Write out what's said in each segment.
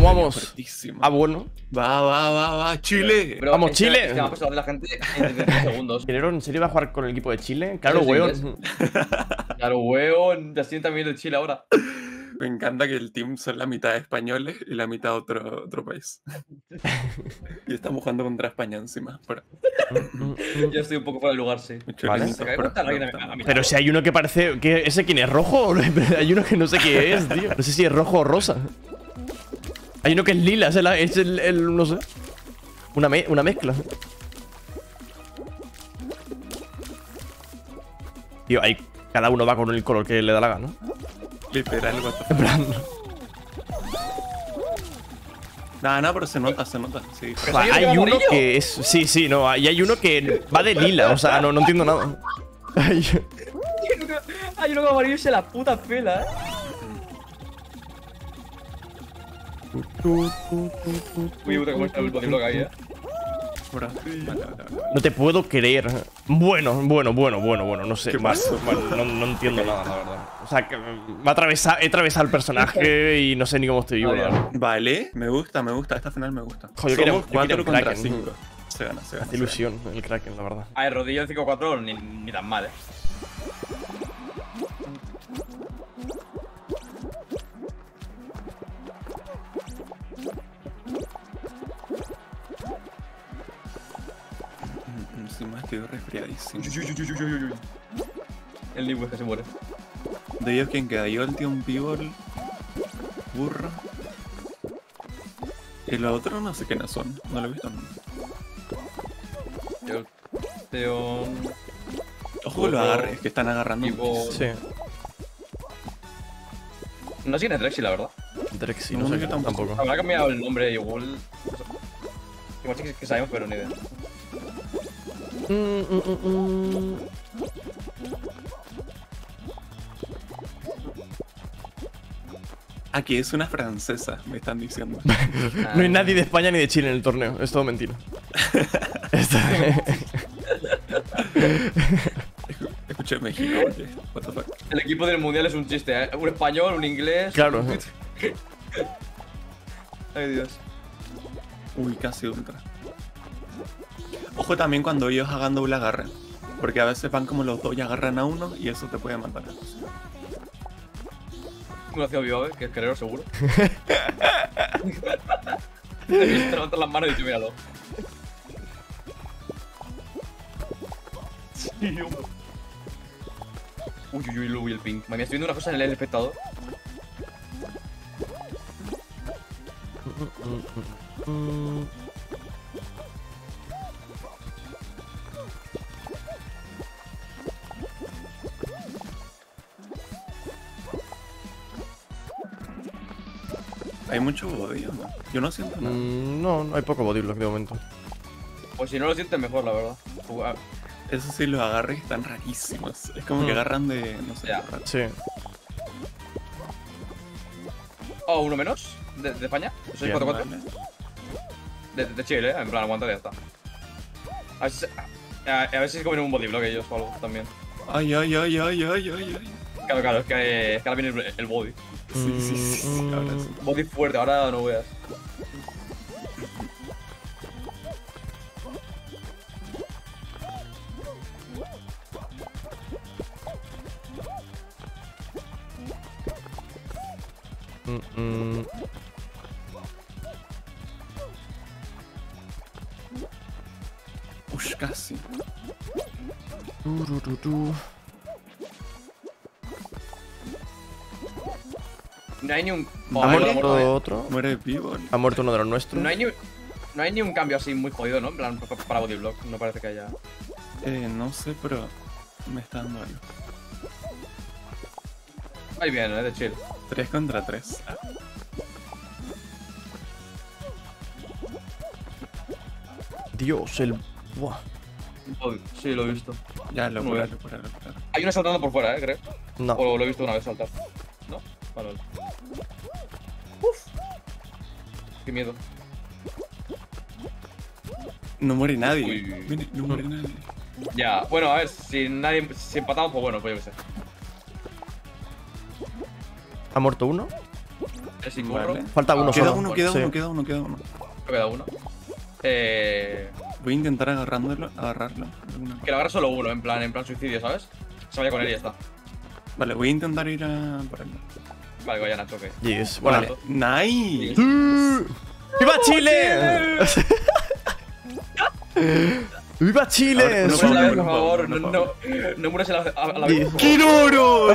vamos. Fuertísimo. Ah, bueno. Va. Chile. Pero Vamos, es Chile. Que va a pasar de la gente en 30 segundos. ¿Guerrero en serio va a jugar con el equipo de Chile? Claro, ¿Eres weón. Claro, weón. Ya sienten también de Chile ahora. Me encanta que el team son la mitad españoles y la mitad otro país. Y estamos jugando contra España encima. Pero, Yo estoy un poco fuera de lugar, sí. mucho Vale. lento, Se cae pero contra alguien me gusta. a mi Pero lado. si hay uno que parece... ¿Ese quién es? ¿Rojo? Hay uno que no sé qué es, tío. No sé si es rojo o rosa. Hay uno que es lila, es el no sé. Una mezcla. Tío, ahí cada uno va con el color que le da la gana. Literal, what the En fuck. plan... No, pero se nota, sí. Pero hay Hay uno uno amarillo. que es... Sí, no. Y hay uno que va de lila. O sea, no entiendo nada. Hay uno que amarillo se la puta pela, Uy, puta, cómo está el bodyblock ahí, Bro, vale. No te puedo creer. Bueno, no sé. ¿Qué Vale, pasó? no entiendo nada, la verdad. O sea, que he atravesado el personaje y no sé ni cómo estoy vivo, la verdad. Vale, me gusta. Esta final me gusta. Joder, yo Somos quería un 4 contra Kraken. 5. Se gana. Hace ilusión el Kraken, la verdad. A ver, rodillo en 5-4 ni tan mal, Encima estoy resfriadísimo. El Nibu es que se muere. De ellos, ¿quién queda? Yo, el tío, un Pibol, burro. Y los otros no sé quiénes son. No lo he visto nunca. Yo, Teo. Ojo, los agarres, que están agarrando. Tipo. Sí. No sé quién es Drexy, la verdad. Drexy, No, no sé yo qué, tampoco. tampoco. Habrá cambiado el nombre igual. Igual sí que sabemos, pero ni idea. Aquí es una francesa, me están diciendo. No hay nadie de España ni de Chile en el torneo. Es todo mentira. Escuché México, oye. What the fuck. El equipo del mundial es un chiste, Un español, un inglés. Claro. Ay, Dios. Uy, casi ultra. Ojo también cuando ellos hagan doble agarre. Porque a veces van como los dos y agarran a uno y eso te puede matar. No lo hacía vivo, que es guerrero seguro. He visto levantar las manos y dicho, míralo. Sí, hombre. Uy, el ping. Me estoy viendo una cosa en el espectador. Hay mucho body, ¿no? Yo no siento nada. No hay poco bodyblock de momento. Pues si no lo sientes mejor, la verdad. Eso sí, los agarres están rarísimos. Es como que agarran de. No sé, Ya. raro. Sí. Oh, uno menos. ¿De España? ¿Soy Bien, 4-4? vale. De Chile, En plan, aguanta y ya está. A ver si se comen un bodyblock ellos o algo también. Ay. Claro, es que ahora viene el body. Sí. Ahora sí. Body fuerte, ahora no veas. Ush, casi. No hay ni un. ¿Ha Ay, muerto otro? Muere vivo. ¿Ha muerto uno de los nuestros? No hay ni un cambio así muy jodido, ¿no? En plan, para bodyblock. No parece que haya. No sé, pero me está dando algo. Ahí viene, de chill. 3 contra 3. Dios, el... Buah. Sí, lo he visto. Ya, Muy locura. bien. Hay uno saltando por fuera, creo. No. O lo he visto una vez saltar. ¿No? Vale. Uf. Qué miedo. No muere nadie. Uy. Mire, no muere nadie. Ya, bueno, a ver, si empatamos, pues bueno, pues yo qué sé. ¿Ha muerto uno? El sin burro. Vale. Falta uno Queda solo. uno, queda Sí. uno, queda uno, queda uno. Queda uno. Voy a intentar agarrarlo. Que lo agarre solo uno, en plan suicidio, ¿sabes? Se vaya con él y ya está. Vale, voy a intentar ir por ahí. Vale, vaya Nacho, ok. Yes. Bueno. Vale, nice. ¡Viva Chile! ¡Viva Chile! Ahora, Mueres a la vez, no, por favor. no, No, no, no mueres a la vez. ¡Kiroro!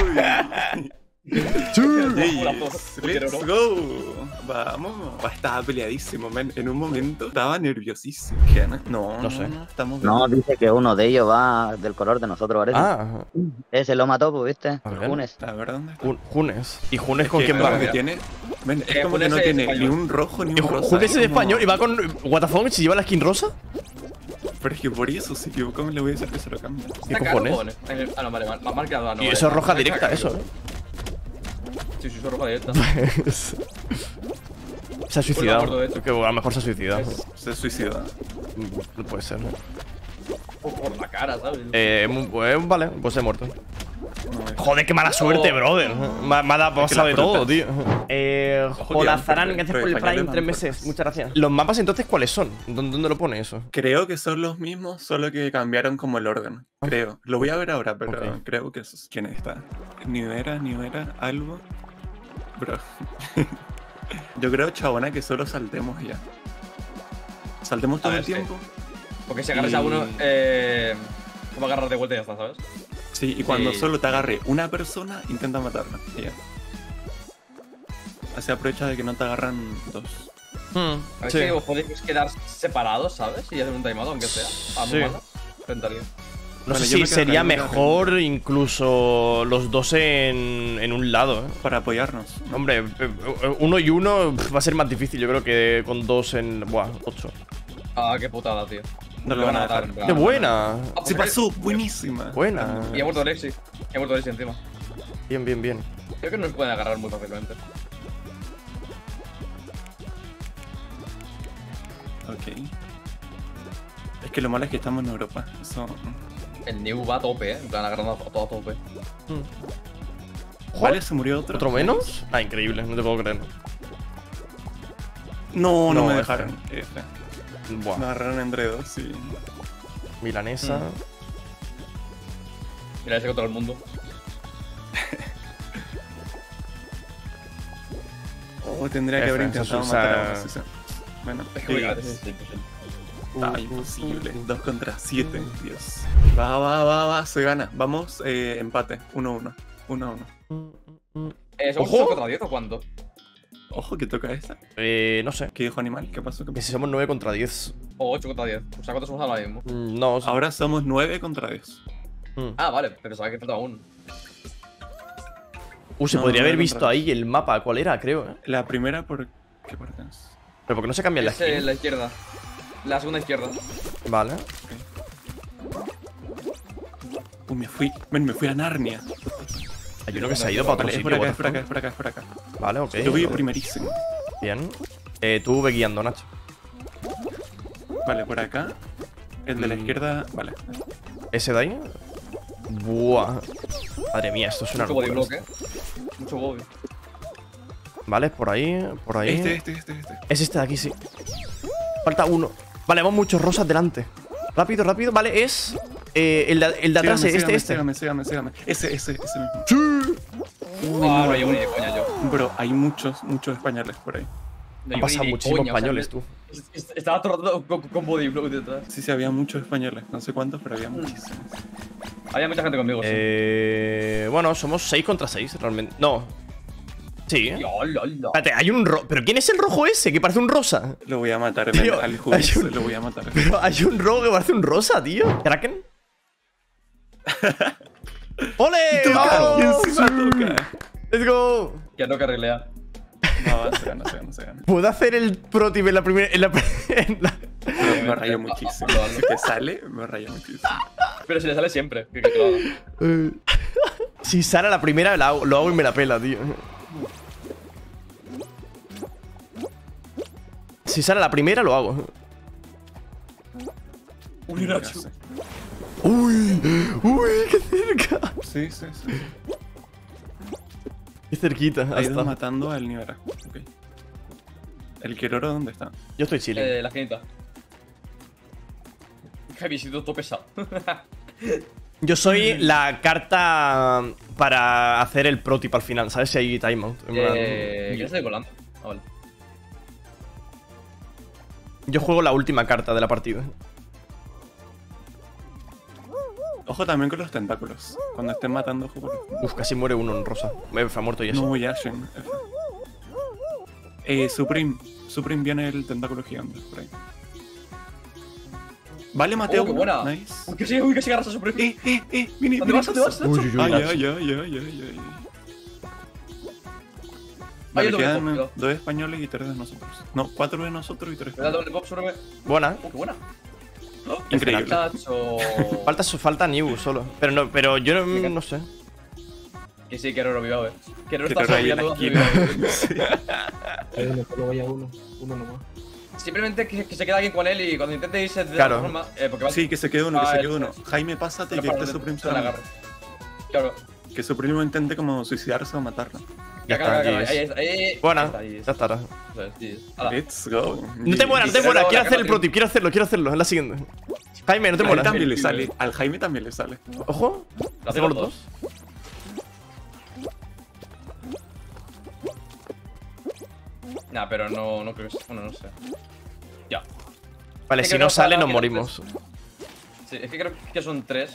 Let's Let's go. Vamos. Estaba peleadísimo, man. En un momento estaba nerviosísimo. ¿Qué? No sé. Estamos bien. No, dice que uno de ellos va del color de nosotros, parece. Ah, Ese lo mató, pues, ¿viste? A ver. Junes. A ver, ¿dónde está? Junes. ¿Y Junes con Que quién como va? que tiene. Men, es como que Junes no es tiene ni español. un rojo ni un rosa. Junes es como- español y va con. ¿What the fuck? ¿Si lleva la skin rosa? Pero es que por eso, si equivoco, me le voy a hacer que se lo cambie. ¿Qué Está cojones? caro, Ah, no, vale, la marca no. Y vale. eso es roja Está directa, caro. eso, ¿eh? Sí, eso es roja directa. Se ha suicidado. muerto, de hecho. Que a lo mejor se ha suicidado. Se suicida. No puede ser, ¿no? Por la cara, ¿sabes? Vale, pues he muerto. No, es- Joder, qué mala suerte, brother. Me ha dado Es que pasado de las todo, frutas- tío. Hola, tío, Zaran, pero- gracias pero por el españoles Prime, dan 3 meses. frutas. Muchas gracias. ¿Los mapas entonces cuáles son? ¿Dónde lo pone eso? Creo que son los mismos, solo que cambiaron como el orden. Creo. Lo voy a ver ahora, pero Ok. creo que eso es. ¿Quién está? Nivera, algo. Bro. Yo creo, chabona, que solo saltemos y ya. Saltemos todo ver, el sí. tiempo. Porque si agarras a uno, como agarrar de vuelta y ya está, ¿sabes? Sí, y cuando Sí. solo te agarre una persona, intenta matarla. Y ya. Así aprovecha de que no te agarran dos. A ver Sí. si os podéis quedar separados, ¿sabes? Y hacer un timeout, aunque sea. A Sí. muy malo. Rentaría. No Vale, sé yo si me quedo sería acá, yo me quedo acá. mejor incluso los dos en un lado, ¿eh? Para apoyarnos. Hombre, uno y uno va a ser más difícil, yo creo que con dos en. Buah, 8. Ah, qué putada, tío. No lo van a dejar. en plan. ¡Qué buena! Se pasó, buenísima. Buena. Y ha muerto Alexi. Y ha muerto Alexi encima. Bien, bien, bien. Creo que no nos pueden agarrar muy fácilmente. Ok. Es que lo malo es que estamos en Europa. Eso. El New va a tope, En plan, agarrando a todo a tope. Vale, se murió otro. ¿Otro menos? Ah, increíble, no te puedo creer. No, no, No, me F. dejaron. F. Buah. Me agarraron entre dos, sí. Milanesa. Mira, ese contra el mundo. Oh, tendría que F, haber eso intentado es, matar a o uno. sea, sí, sí. Bueno, Es que está imposible. 2 contra 7, Dios. Va, se gana. Vamos, empate. 1-1. 1-1. ¿Somos ¡Ojo! 8 contra 10 o cuánto? Ojo que toca esta. No sé. ¿Qué dijo Animal? ¿Qué pasó? Que si somos 9 contra 10. O 8 contra 10. O sea, ¿cuántos somos ahora mismo? No, Ahora somos 9 contra 10. Ah, vale, pero sabía que faltaba uno. Se no, podría no, haber no, visto no. ahí el mapa. ¿Cuál era? Creo, ¿eh? La primera por... ¿Qué parte es? Pero ¿por qué no se cambia la Es skin? la izquierda. La segunda izquierda. Vale. Me fui a Narnia. Hay uno que se ha ido para otro Vale, es sitio. por acá, what es the por acá, fuck. es por acá, es por acá. Vale, ok. Yo voy primerísimo. Bien. Tú ve guiando, Nacho. Vale, por acá. El de la izquierda... Vale. ¿Ese de ahí? Buah. Madre mía, esto es una Mucho body locura. block, Mucho body. Vale, por ahí, por ahí. Este. Es este de aquí, sí. Falta uno. Vale, vamos muchos rosas delante. Rápido, rápido. Vale, es. El de atrás, Sígame, este. sígame. Ese mismo. Ah, no llevo ni de coña yo. Bro, hay muchos españoles por ahí. No Han llevo pasado ni de muchísimos coña, o sea, españoles, tú. Estaba todo el rato con body block detrás. Sí, había muchos españoles. No sé cuántos, pero había muchísimos. Había mucha gente conmigo, sí. Bueno, somos 6 contra 6, realmente. No. Sí, ¿eh? Yolo. Espérate, hay un rojo. ¿Pero quién es el rojo ese? Que parece un rosa. Lo voy a matar, Tío, al juez hay un- lo voy a matar. Pero hay un rojo que parece un rosa, tío. ¿Kraken? ¡Ole! Toca, y ¡Vamos! encima toca. ¡Let's go! Ya no carrilea. No, se gana. ¿Puedo hacer el pro tip en la primera. Pero me rayó muchísimo. Hazlo, hazlo. Si te sale, me rayó muchísimo. Pero si le sale siempre, que lo haga. Si sale a la primera, lo hago y me la pela, tío. Si sale a la primera, lo hago. Uy, Nacho. ¡Uy! ¡Uy! ¡Qué cerca! Sí. Qué cerquita. Ha ido Hasta. matando al Nivera. Ok. ¿El Keroro dónde está? Yo estoy chilling. La esquinita. Que habéis sido todo pesado. Yo soy la carta para hacer el pro tip al final, ¿sabes? Si hay timeout. En plan, ¿Qué estoy colando? Ah, vale. yo juego la última carta de la partida. Ojo también con los tentáculos. Cuando estén matando, ojo por los... Uf, casi muere uno en rosa. F ha muerto Yashin. No, Yashin. Supreme. Supreme viene el tentáculo gigante por ahí. Vale, Mateo. Oh, qué buena. Nice. Uy, que sí agarras a Supreme. Vini, ¿Dónde vas? ¿Dónde vas? Uy, uy, uy. Ay. Ay, Vale, el doble quedan pop, cuidado. 2 españoles y 3 de nosotros. No, 4 de nosotros y 3 Me da españoles. doble pop sobre. Buena. Qué buena. Increíble. Chacho. Falta Nibu solo. Pero yo no sé. Que sí, Keroro viva, Keroro Que está te raya en la sobrellando. esquina. No solo vaya uno nomás. Simplemente que se quede alguien con él y cuando intente irse de Claro. la forma. Porque va Sí, que se quede uno, que Ah, se quede eso uno. es. Jaime, pásate que este Supreme se la va. agarre. Claro. Que Supreme intente como suicidarse o matarlo. Ya Acá, está, acá, GG. ahí. Buena, Ahí ya estará. está. Let's go. No te mueras, no te Y- mueras. y- Quiero y- hacer el pro tip, quiero hacerlo. Es la siguiente. Jaime, no te A él mueras. también le sale. Al Jaime también le sale. Ojo. Lo Hacemos hacemos los los dos. Nah, pero no creo que sea. Bueno, no sé. Ya. Vale, Es si que no creo sale, que nos no morimos. Sí, es que creo que son 3.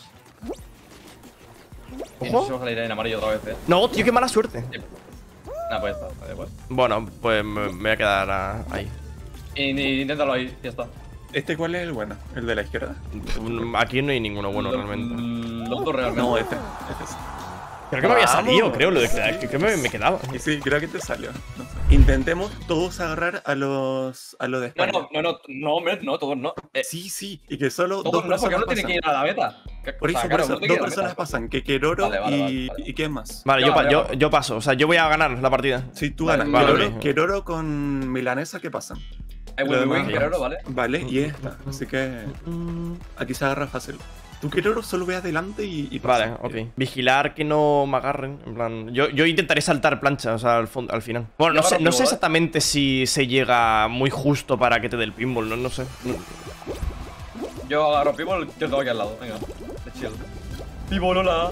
Y Ojo. no sé si vamos a salir en amarillo otra vez, No, tío, qué mala suerte. Nah, pues ya está, da igual. Bueno, pues me voy a quedar ahí. Inténtalo ahí, ya está. ¿Este cuál es el bueno? ¿El de la izquierda? Aquí no hay ninguno bueno Lo- realmente. Los dos realmente. No, este. Este sí. Creo que me había Vamos. salido, creo, lo de que me quedaba. Y sí, creo que te salió. No sé. Intentemos todos agarrar a los de España. No, hombre, no, todos no. Sí, y que solo Todos dos no, porque personas uno tiene pasan. que ir a la meta. Por eso, claro, uno tiene que dos ir a la personas meta. pasan, que Keroro Vale, vale. y ¿quién más? Vale, Ya, yo paso. O sea, yo voy a ganar la partida. Sí, tú Vale, ganas. vale, Keroro, ok. Keroro con Milanesa, ¿qué pasan? Hay Lo buen demás, win, Keroro, ¿vale? Vale, y esta. Así que aquí se agarra fácil. Tú Keroro solo ve adelante y Vale, pasa. ok. Vigilar que no me agarren. En plan, yo intentaré saltar plancha, o sea, al final. Bueno, Yo no sé agarro pinball, exactamente si se llega muy justo para que te dé el pinball, no sé. Yo agarro Pibol, yo tengo aquí al lado. Venga, de chill. Pibol, hola.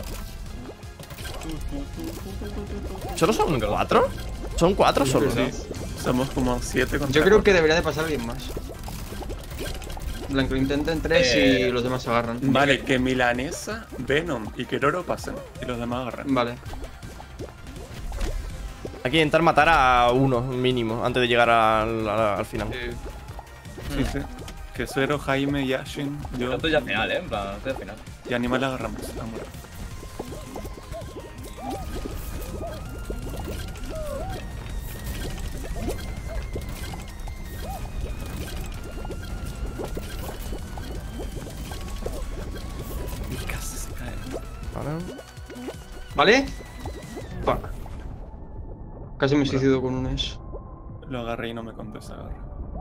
¿Solo son 4? ¿Son 4 solo? Sí, somos como 7 contra Yo creo que 4. debería de pasar alguien más. En plan, que lo intenten 3 y los demás se agarran. Vale, que Milanesa, Venom y Keroro pasen. Y los demás agarran. Vale. Hay que intentar matar a uno mínimo antes de llegar al final. Sí. Que Zero, Jaime, Yashin, yo Esto ya es final, en plan, esto ya es final. y Animal agarramos. Amor. Y casi se cae. Vale. ¿Vale? Fuck. Casi me suicido con un es. Lo agarré y no me contó esa agarra.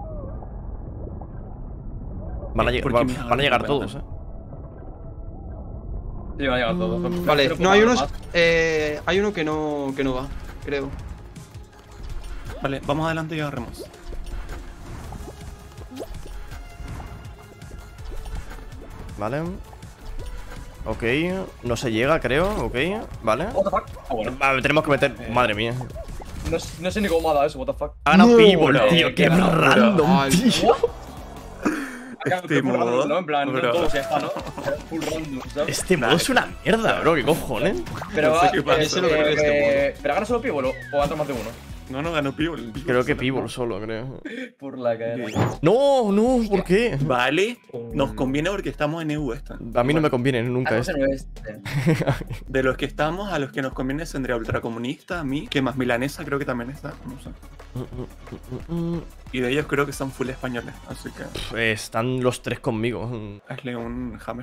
Van a, ¿Por qué me van a llegar agarran todos, tanto? Sí, van a llegar todos. Vale, Pero no, hay poco unos. más. Hay uno que no va, creo. Vale, vamos adelante y agarremos. Vale. Ok, no se llega, creo. Ok, vale. What the fuck? Ah, bueno. Vale, tenemos que meter. Madre mía. No sé ni cómo me ha dado eso, what the fuck. Ha ganado No, Pibol, bro. tío. Qué Pero- random, Ay, tío. Este Full random, modo, ¿no? En plan, no bro. todos ya está, ¿no? Full random, ¿sabes? Este modo es una mierda, bro. ¿Qué cojones? Pero, no sé qué pasa. Eso es lo que creo este ¿pero gana solo Pibol o gana más de uno? No, ganó Pibol. Creo que Pibol solo, creo. Por la cara. No, no, ¿por qué? Vale, nos conviene porque estamos en EU esta. A mí no me conviene nunca Ah, esto. no es este. De los que estamos, a los que nos conviene tendría ultracomunista, a mí, que más milanesa creo que también está, no sé. Y de ellos creo que son full españoles, así que Pues están los tres conmigo. hazle un jame.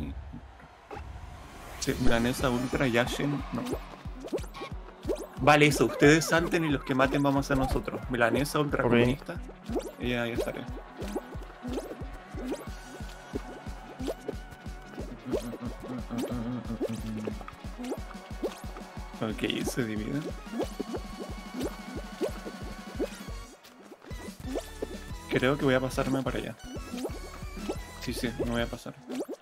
Sí, milanesa, ultra, Yashin, no. Vale, eso, ustedes salten y los que maten vamos a ser nosotros. Milanesa, ultracomunista. Y ahí estaré. Ok, se dividen. Creo que voy a pasarme para allá. Sí, me voy a pasar.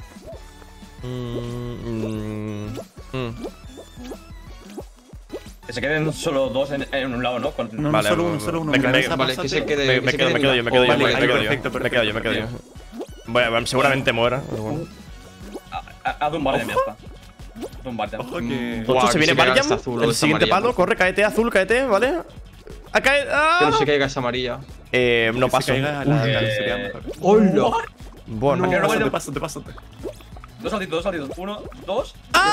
Que se queden solo dos en un lado, ¿no? No, Vale, solo uno. me- Mira, me- esa Vale, que pásate. se quede. Me quedo yo, me quedo yo, Vale, me quedo yo. perfecto, Me quedo yo, me quedo yo. Bueno, seguramente muera. Pero bueno. Haz un Bardian y ya está. Haz un Bardian. Ojo que. Tocho, Guau, se que viene se caiga Bardian. esta azul o El esta siguiente amarilla, palo, por corre, caete, azul, caete, ¿vale? A caer. Que no se caiga esa amarilla. No Que paso. se caiga la sería mejor. ¡Hola! Bueno, No. Pásate. Dos saltitos. 1, 2.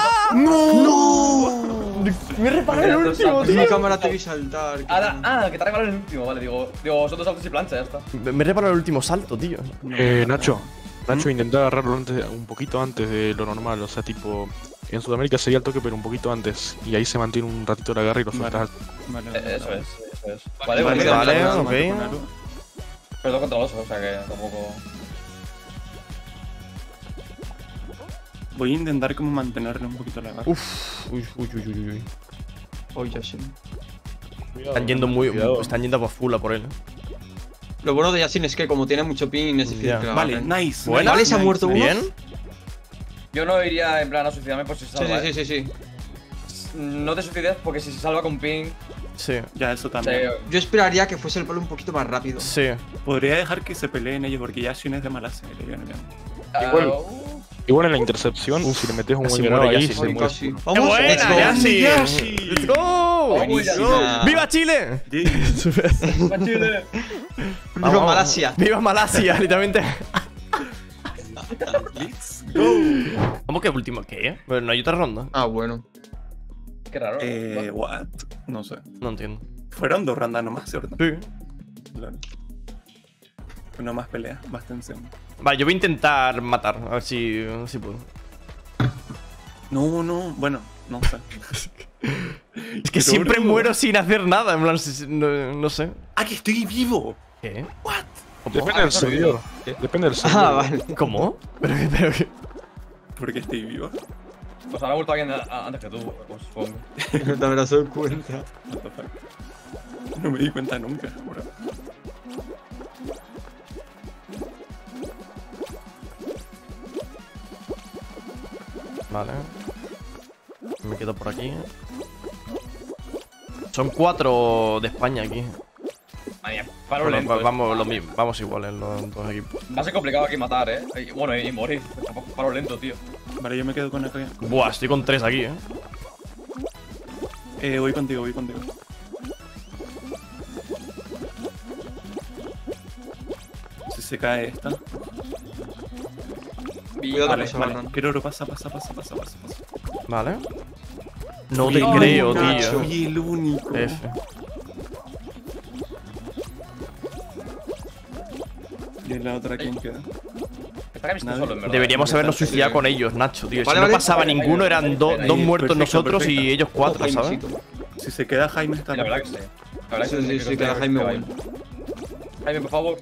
me reparé el último, Mi cámara te vi saltar. qué pena. Que te ha regalado el último, vale. Digo, son dos saltos y plancha, ya está. Me he reparado el último salto, tío. Nacho, intenta agarrarlo un poquito antes de lo normal, o sea, tipo, en Sudamérica sería el toque, pero un poquito antes, y ahí se mantiene un ratito el agarre y lo sueltas. Vale. Eso es. Vale, Vale, ok. ok. Pero dos contra oso, o sea que tampoco. Voy a intentar como mantenerle un poquito la garra. Uy. Oye, sí. Están yendo están yendo por full a por él. Lo bueno de Yasin es que como tiene mucho ping es difícil Ya. que la Vale, agarren. nice. Buena. Vale, se ha muerto uno. Bien. Yo no iría en plan a suicidarme por si se salva. Sí. No te suicides porque si se salva con ping. Sí. Ya, eso también. Yo esperaría que fuese el palo un poquito más rápido. Sí. Podría dejar que se peleen ellos porque Yashin es de Malasia. Igual. Igual en la intercepción, si le metes un Casi buen granado muere ahí, Yasin. se Uy, muere. casi. ¡Qué ¡Vamos! buena, ¡Let's go! Yasin! ¡Let's go! Buenísima. ¡Viva Chile! ¡Viva Malasia! ¡Viva Malasia! Literalmente. Let's go. ¿Cómo que último? ¿Qué? Pero no hay otra ronda. Ah, bueno. Qué raro. What? No sé. No entiendo. Fueron 2 rondas nomás, ¿cierto? Sí. Claro. Una más pelea, más tensión. Vale, yo voy a intentar matar. A ver si puedo. No, bueno, no sé. Es que siempre muero sin hacer nada. En plan, no sé. ¡Ah, que estoy vivo! ¿Qué? Depende del servidor. Depende del servidor. Ah, vale. ¿Cómo? ¿Pero qué? ¿Por qué estoy vivo? Pues habrá vuelto alguien antes que tú, pues, supongo. No te habrás dado cuenta. What the fuck? No me di cuenta nunca, bro. Vale. Me quedo por aquí. Son 4 de España aquí. Madre, paro Bueno, lento. vamos iguales los dos equipos. Va a ser complicado aquí matar, Bueno, y morir. Paro lento, tío. Vale, yo me quedo con acá. Buah, estoy con 3 aquí, Voy contigo. Si se cae esta. Cuidado Vale, que se vale. agarran. Quiero pasa. Vale. No te Fui el creo, único, tío. Fui el único. F. ¿Y en la otra quién queda? Está que me estoy Nadie. solo, en verdad. Deberíamos habernos suicidado con ellos, Nacho, tío. Si Vale, no vale. pasaba ninguno, eran dos muertos Perfecto, nosotros y perfecto. ellos 4, Ojo, ¿sabes? Jaimisito. Si se queda Jaime está. La verdad que sí. La verdad Sí, que queda Jaime bueno. Jaime, por favor.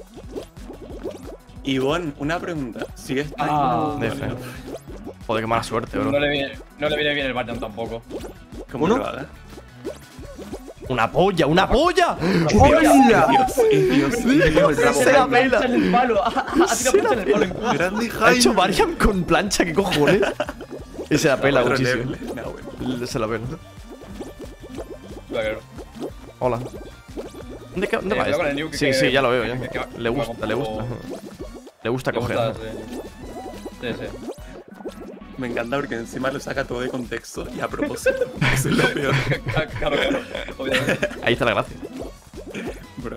Ivonne, una pregunta. ¿Sigue estando? Ah, de fe. Joder, qué mala suerte, bro. No le viene bien el Bardian tampoco. ¿Cómo ¿Uno? lo haga? ¡Una polla! ¡Una polla! ¡Hola! Es Dios. Como el bravo. Se la pela. En el palo. Ha tirado plancha en el palo en curva. Grande Ha hecho Jaime. Mariam con plancha, ¿qué cojones? Y se la pela Otro muchísimo. level. No, bueno. Se la pela. Claro. Hola. ¿Dónde va cuidado esto? con el New, que- Sí, sí, ya lo veo, ya. que va Le gusta, un le poco- gusta. Le gusta Me coger. gusta, sí. Sí. Me encanta porque encima lo saca todo de contexto y a propósito. Eso es lo peor, Claro, obviamente. Ahí está la gracia. bro.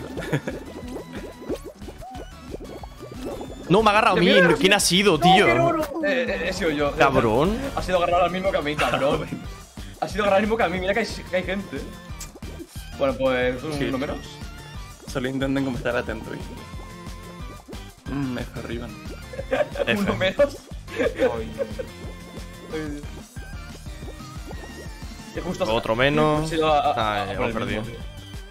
No, me ha agarrado a mí. ¿Quién ha sido, tío? He sido yo. Cabrón. Ha sido agarrar al mismo que a mí, cabrón. Ha sido agarrar al mismo que a mí. Mira que hay gente. Bueno, pues Sí. uno menos. Solo intenten como estar atentos. Me arriban. Uno menos. Y justo Otro menos. ha sido a Ah, ya por hemos el perdido. mismo, tío.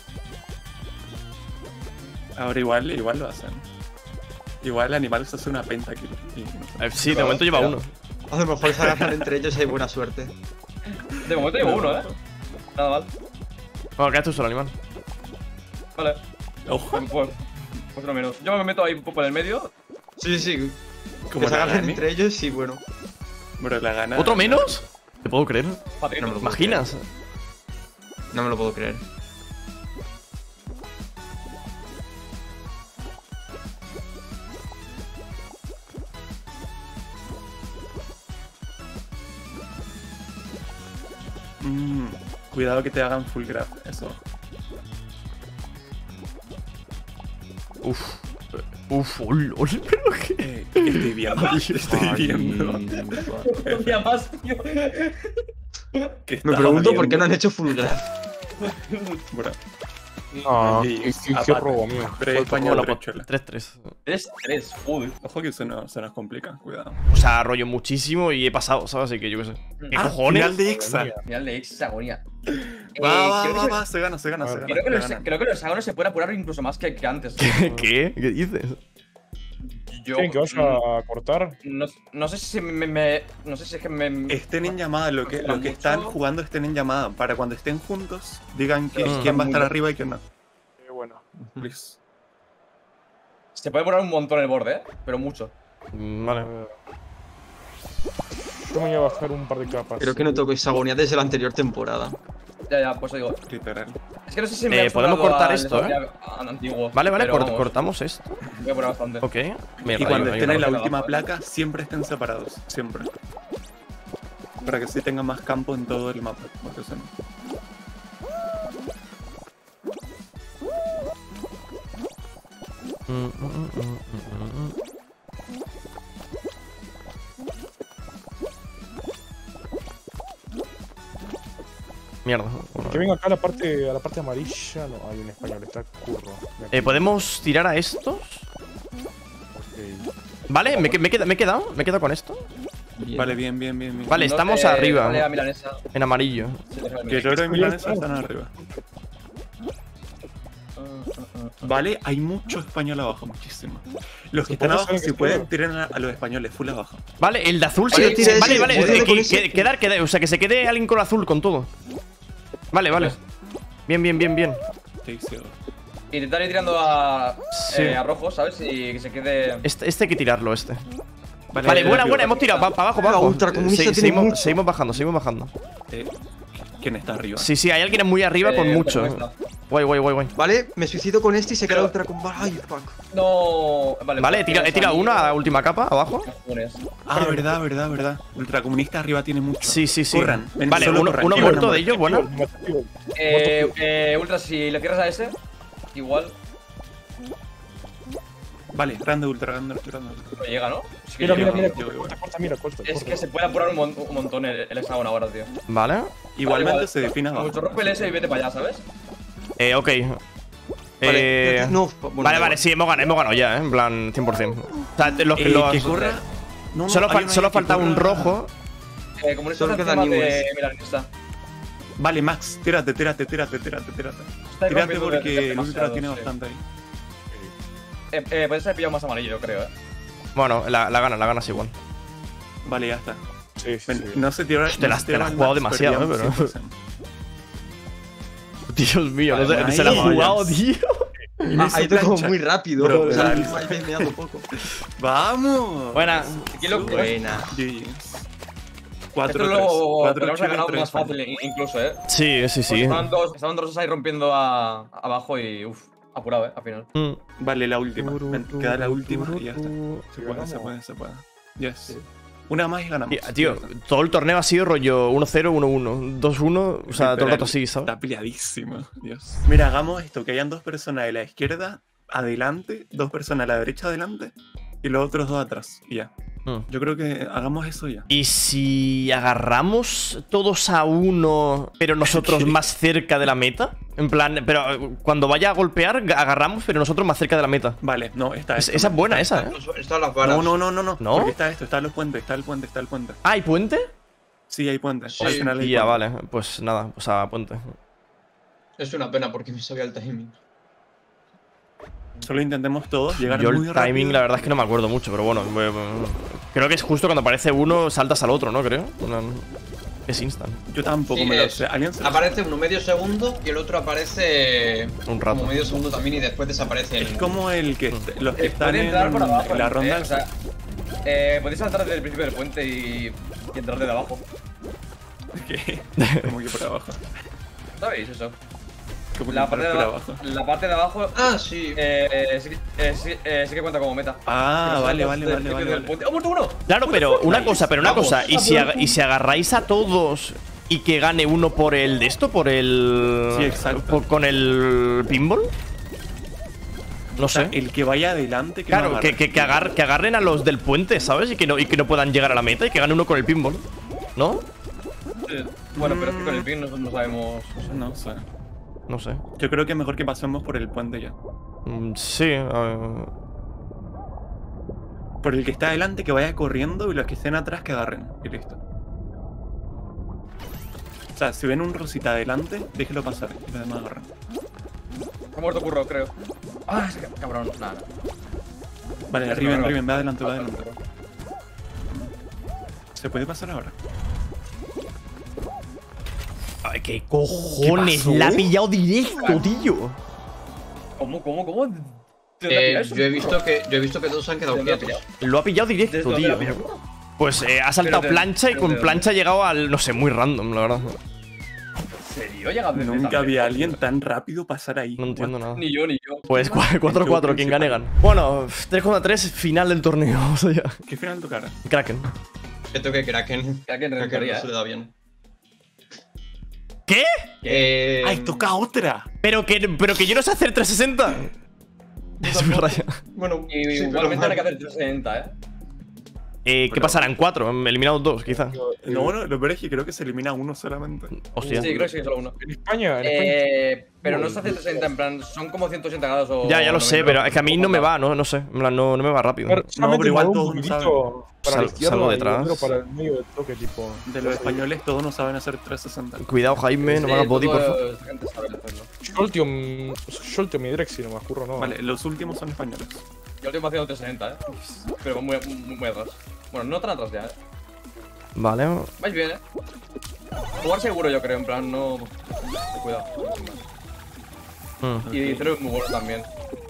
Ahora igual lo hacen. Igual el animal se hace una pentakill. Sí, de momento lleva uno. A lo mejor se agarran entre ellos y hay buena suerte. De momento llevo uno, Nada mal. Bueno, quedas tú solo, animal. Vale. Ojo. Pues, Otro menos. Yo me meto ahí un poco en el medio. Sí, sí. Como Que se la agarren Gani. entre ellos y bueno. Bro, la gana. ¿Otro menos? ¿Te puedo creer? Fácil. No me lo puedo ¿Imaginas? No me lo puedo creer. Cuidado que te hagan full grab. Eso. Uf. Uf, pero qué. ¿Qué estoy viendo? ¿Qué estoy viendo? Un día más, tío. ¿Qué Me estás pregunto por qué no viendo? han hecho full grab. Bro, No, Ahí, qué aparte. robo, amigo. Pero es español, Hola, derechola. 3-3. 3-3, joder. Ojo que se nos complica, cuidado. O sea, rollo muchísimo y he pasado, ¿sabes? Así que yo qué sé. ¿Qué cojones? Final de Exa. Final de X, agonía. Va, se gana, se gana, se gana. Creo que, se gana. creo que los hexágonos se pueden apurar incluso más que antes. ¿Qué? ¿Qué dices? Yo ¿Quieren que vaya a cortar? no sé si no sé si es que me. Estén en llamada, lo que Mucho. están jugando estén en llamada. Para cuando estén juntos, digan Mm. quién va a estar arriba y quién no. Bueno. Please. Se puede poner un montón en el borde, pero mucho. Vale. Yo me voy a bajar un par de capas. Creo que no toco esa agonía desde la anterior temporada. Ya, pues digo. Literal. Es que no sé si me podemos cortar esto, antiguo. Vale, pero vamos, cortamos esto. Voy a poner bastante. Ok. Y cuando estén en la rayo. última placa, siempre estén separados. Siempre. Para que sí tengan más campo en todo el mapa. Porque si no. Mierda. Que venga acá a la parte amarilla. No, hay un español, está curro. ¿Podemos tirar a estos? Ok. Vale, me he quedado con esto. Vale, bien. Vale, No estamos sé, arriba. dale a milanesa. En amarillo. Sí, déjame Que milanesa. Loro y Milanesa están arriba. Vale, hay mucho español abajo, muchísimo. Los que están ¿Supongo abajo, saben si que pueden, estoy? tiren a los españoles, full abajo. Vale, el de azul Vale, sí. tira ese, Vale, tira con ese. quedar. O sea, que se quede alguien con azul con todo. Vale. Bien. Sí, sí. Intentar ir tirando a, Sí. a rojo, ¿sabes? Y que se quede. Este hay que tirarlo, este. Vale, buena, hemos tirado. Para abajo, La ultracomunista tiene mucho. seguimos bajando. ¿Quién está arriba? Sí, hay alguien muy arriba con mucho. Cuesta. Guay. Vale, me suicido con este y se queda Pero- ultra con. Ay, fuck. No. Vale, Vale, he tirado uno a la última capa, abajo. Ah, verdad. Ultracomunista arriba tiene mucho. Sí. Corran. ven, Vale, solo uno corran. muerto de ellos, bueno. Ultra, si le cierras a ese, igual Vale, grande ultra. no llega, ¿no? Es que, Mira, llega. corta. Es que se puede apurar un montón el hexágono ahora, tío. Vale. Igualmente Vale, se define abajo. Mucho rompe el S y vete para allá, ¿sabes? Ok. Vale, no, bueno, Vale, sí, hemos ganado ya, en plan 100%. O sea, los que los. que corra. No, Solo, hay uno ahí solo que falta un corra. rojo. Como Solo está queda encima de Newell's. milanesa. Vale, Max, tírate. Está Tírate rompiendo porque el ultra demasiado, tiene sí. bastante ahí. Puedes haber pillado más amarillo, yo creo, Bueno, la ganas igual. Vale, ya está. Sí. No se tira. Te la has jugado demasiado, pero. Dios mío, Vale, no bueno, se la ha ahí jugado, vayas. tío. Ha ido como muy rápido. Bro, o sea, dale. me ha dado poco. ¡Vamos! Buena. Buena. GG's. Esto 4-3. lo podríamos 4-8 haber ganado y 3. más fácil, incluso, Sí. Pues estaban dos rosas ahí rompiendo abajo y apurado, al final. Vale, la última. Ven, queda la última y ya está. Se puede. Yes. Una más y ganamos. Tío, todo el torneo ha sido rollo 1-0, 1-1, 2-1, o sea, todo el rato así, ¿sabes? Está peleadísimo. Dios. Mira, hagamos esto: que hayan dos personas de la izquierda adelante, dos personas a la derecha adelante y los otros dos atrás. Y ya. Yo creo que hagamos eso ya. ¿Y si agarramos todos a uno, pero nosotros más cerca de la meta? En plan, pero cuando vaya a golpear, agarramos, pero nosotros más cerca de la meta. Vale, no, está esto. Esa es buena, esa, ¿eh? Están las varas. No. ¿No? Porque está esto, está los puentes, está el puente. Ah, ¿hay puente? Sí, hay puentes. Sí. Al final hay Ya, puente. vale, pues nada, pues a puente. Es una pena porque me sabía el timing. Solo intentemos todos llegar Yo muy el rápido. timing, la verdad es que no me acuerdo mucho, pero bueno. Creo que es justo cuando aparece uno, saltas al otro, ¿no? Creo. Es instant. Yo tampoco Sí, me lo es- sé. ¿Alguien se Aparece uno medio segundo y el otro aparece Un rato. como medio segundo también y después desaparece. Es como el que los que están Puede en, entrar por abajo. en la ronda. O sea, podéis saltar desde el principio del puente y entrar desde abajo. ¿Qué? Como que por abajo. ¿Sabéis eso? Como que La parte de por abajo. La parte de abajo Ah, sí. sí que cuenta como meta. Ah, Pero vale, saltas vale, desde el vale, principio vale, del vale. puente. ¡Oh, muerto uno! Claro, pero una cosa, Vamos. y si agarráis a todos y que gane uno por el de esto, por el. Sí, exacto. con el pinball. No O sea, sé. el que vaya adelante, que Claro, no agarre. que agarren a los del puente, ¿sabes? Y que no puedan llegar a la meta y que gane uno con el pinball. ¿No? Bueno, pero es que con el pin no sabemos. No sé. No sé. Yo creo que es mejor que pasemos por el puente ya. Sí, Por el que está adelante, que vaya corriendo y los que estén atrás, que agarren. Y listo. O sea, si ven un rosita adelante, déjelo pasar. Y los demás agarran. Ha muerto Curro, creo. Ah, ese cabrón. Nada. Vale, Ya se Riven, me Riven, ve adelante, ve Ah, adelante. ¿Se puede pasar ahora? Ay, ¿qué cojones? pasó? La ha pillado directo, tío. ¿Cómo? ¿De dónde ha pillado eso? Yo he visto que todos se han quedado ¿De dónde ha quietos. pillado? Lo ha pillado ¿Desde directo, dónde la tío. ha pillado? Pues ha saltado Pero de- plancha y pero con de dónde. plancha ha llegado al. No sé, muy random, la verdad. ¿En serio? ¿Llega desde Nunca tan había lejos? alguien tan rápido pasar ahí. No entiendo nada. Ni yo. Pues 4-4, quien gane gana. Bueno, 3-3, final del torneo. Vamos allá. ¿Qué final tocará? Kraken. Siento que Kraken. Kraken Kraken reventaría, no se le da bien. ¿Qué? ¡Ay, toca otra! Pero que yo no sé hacer 360. Es muy raya. Bueno, Y sí, igualmente pero- hay que hacer 360, ¿eh? ¿Qué pasarán? 4, eliminados 2, quizá. No, lo peor es que creo que se elimina uno solamente. Hostia. Sí, creo que sí, solo uno. En España, Pero no se hace 360, en plan, son como 180 grados o. Ya lo sé, 90, pero es que a mí no me va, no sé. En plan, no me va rápido. No, pero igual un todos poquitito para la izquierda salgo y detrás. otro para el medio del toque, tipo. De los españoles todos no saben hacer 360. Cuidado, Jaime, no me hagas body, por favor. Esta gente sabe hacerlo. Jolteon y Drexy, no me juro, no. Vale, los últimos son españoles. Yo último haciendo 360, pero muy atrás. Bueno, no tan atrás ya, Vale. Vais bien, Jugar seguro, yo creo, en plan, no. Cuidado. Mm. Y Zero es muy bueno también.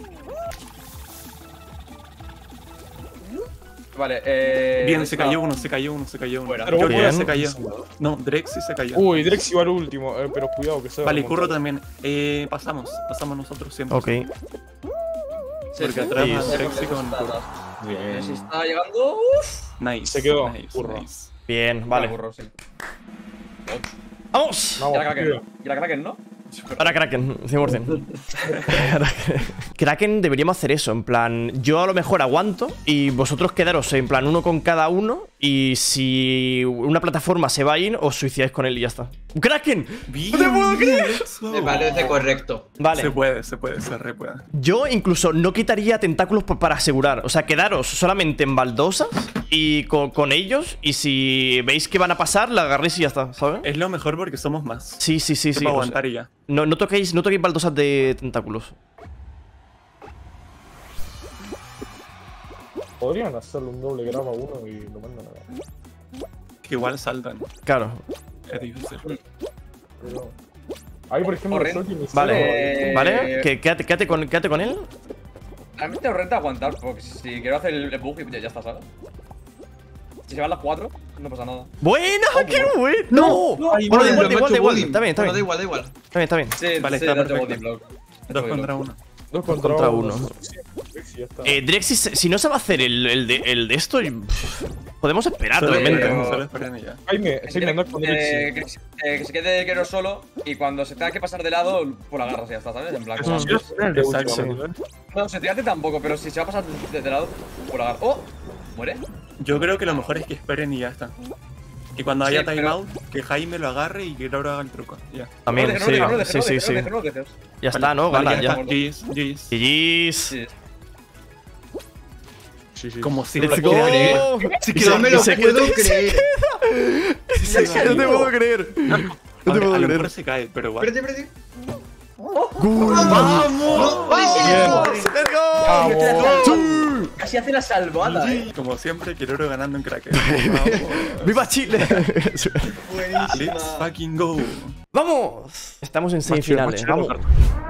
Vale, Bien, se cayó uno. Fuera. Pero Jordan Bien. se cayó. No, Drexy se cayó. Uy, Drexy va al último, pero cuidado que sea. Vale, y Curro también. Pasamos nosotros siempre. Ok. Porque atrás Sí, va sí. Drexy con Curro. Si está llegando. Nice. Se quedó, nice, Curro. nice. Bien, vale. Burro, sí. ¡Vamos! Vamos, Y la Kraken. tío. Y la Kraken, ¿no? Ahora Kraken, 100%. Kraken deberíamos hacer eso, en plan, yo a lo mejor aguanto y vosotros quedaros en plan uno con cada uno y si una plataforma se va a ir, os suicidáis con él y ya está. ¡Kraken! Bien, ¡No te puedo creer! eso. Me parece correcto. Vale, Se re puede. yo incluso no quitaría tentáculos para asegurar, o sea, quedaros solamente en baldosas y con ellos y si veis que van a pasar, la agarréis y ya está, ¿sabes? Es lo mejor porque somos más. Sí, sí, sí, sí. Para o sea, aguantar y ya. no toquéis baldosas de tentáculos. Podrían hacerle un doble grab a uno y lo mandan a la. Que igual saltan. Claro. Es difícil. Pero. Ahí, por ejemplo, Corren. Jolteon y Vale, Eh, vale. Quédate con él. Realmente os renta aguantar, porque si quiero hacer el bug, ya está, ¿sabes? Si se van las 4, no pasa nada. ¡Buena! ¡Qué bueno! ¡No! Ay, Bueno, da lo igual, da macho igual. bullying. Está bien, está Bueno, bien. da igual. Está bien. Sí, Vale, sí, está date perfecto. body block. 2 contra 1. Dos contra uno. Sí, Drexy ya está. Drexy, si no se va a hacer el de esto, podemos esperar realmente. Solo esperen y ya. Jaime, anda con Drexy. Que se quede Kero solo y cuando se tenga que pasar de lado, pues la agarras y ya está, ¿sabes? En plan, Eso como- sí es el de Exacto. último nivel. No, se te hace tampoco, pero si se va a pasar de lado, pues la agarras. ¡Oh! ¿Muere? Yo creo que lo mejor es que esperen y ya está. Y cuando Sí, haya pero- timeout, que Jaime lo agarre y que Laura haga el truco. Ya. También, No lo sí. dejes, no lo dejes, Sí, no sí, lo sí. dejes, no lo dejes. Ya está, ¿no? Vale, Gana, ya. está. GG's, GG's. GG's. Sí. Sí, sí. Como si Let's lo go. puedo creer. No me lo Se puedo queda- creer. No te puedo creer. No te A puedo lo creer. mejor se cae, pero igual. Espérate. ¡Vamos! ¡Vamos! ¡Let's go! Vamos. Sí. casi hace la salvada, Como siempre, Kiroro ganando en Cracker. ¡Viva Chile! Let's fucking go. ¡Vamos! Estamos en Más chido, semifinales. más chido. Vamos.